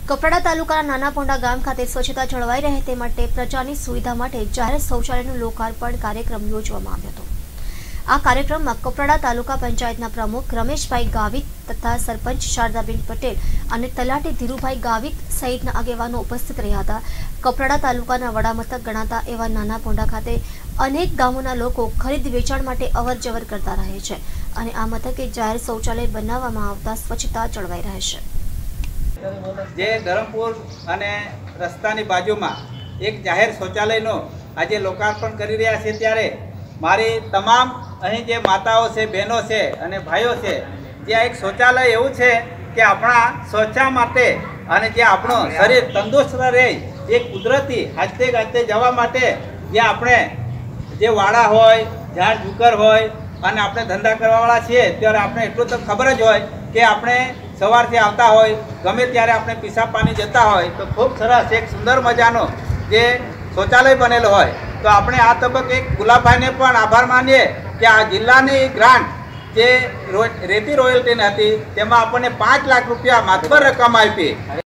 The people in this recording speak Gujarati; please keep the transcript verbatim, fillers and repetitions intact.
કપરાડા તાલુકાના નાના પોંડા ગામ ખાતે સ્વચ્છતા જળવાઈ રહે તે માટે પ્રજાની સુવિધા માટે જાહેર શૌચાલયનું લોકાર્પણ કાર્યક્રમ યોજવામાં આવ્યો હતો। આ કાર્યક્રમમાં કપરાડા તાલુકા પંચાયતના પ્રમુખ રમેશભાઈ ગાવિત તથા સરપંચ શારદાબેન પટેલ અને તલાટી ધીરુભાઈ ગાવિત સહિતના આગેવાનો ઉપસ્થિત રહ્યા હતા। કપરાડા તાલુકાના વડામથક ગણાતા એવા નાના પોંડા ખાતે અનેક ગામોના લોકો ખરીદ વેચાણ માટે અવર જવર કરતા રહે છે અને આ મથકે જાહેર શૌચાલય બનાવવામાં આવતા સ્વચ્છતા જળવાઈ રહેશે। જે ધરમપુર અને રસ્તાની બાજુમાં એક જાહેર શૌચાલયનો આજે લોકાર્પણ કરી રહ્યા છે ત્યારે મારી તમામ અહીં જે માતાઓ છે, બહેનો છે અને ભાઈઓ છે, જે એક શૌચાલય એવું છે કે આપણા સ્વચ્છતા માટે અને જે આપણું શરીર તંદુરસ્ત રહે એ કુદરતી હાથે હાથે જવા માટે જે આપણે જે વાડા હોય, ઝાડ ઝુકર હોય અને આપણે ધંધા કરવાવાળા છીએ ત્યારે આપણે એટલું તો ખબર જ હોય કે આપણે સવારથી આવતા હોય, ગમે ત્યારે આપણે પીસાબ પાણી જતા હોય તો ખૂબ સરસ એક સુંદર મજાનો જે શૌચાલય બનેલો હોય તો આપણે આ તબક્કે ગુલાબભાઈને પણ આભાર માનીએ કે આ જિલ્લાની ગ્રાન્ટ જે રેતી રોયલ્ટીની હતી તેમાં આપણને પાંચ લાખ રૂપિયા માતબર રકમ આપી।